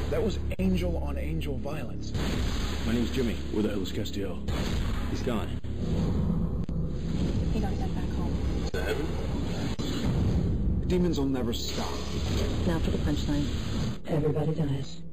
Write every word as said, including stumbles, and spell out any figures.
That was angel-on-angel violence. My name's Jimmy. Where the hell is Castillo? He's gone. He got sent back home. To heaven? Demons will never stop. Now for the punchline. Everybody dies.